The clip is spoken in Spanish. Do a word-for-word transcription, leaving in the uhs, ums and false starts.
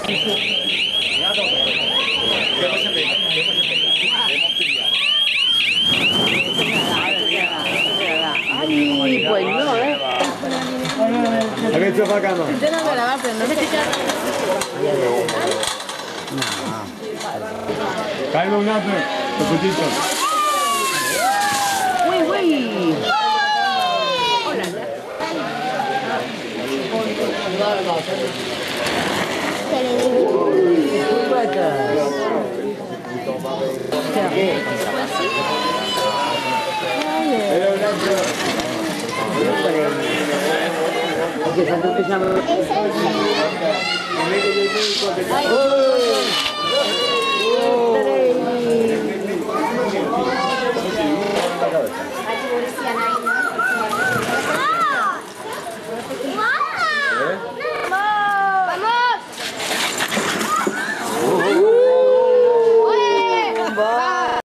Ay, pues no, ¿eh? ¿A qué está sacando? Yo no me la va a prender. Caímos un apple, un poquito. Uy, uy. Hola.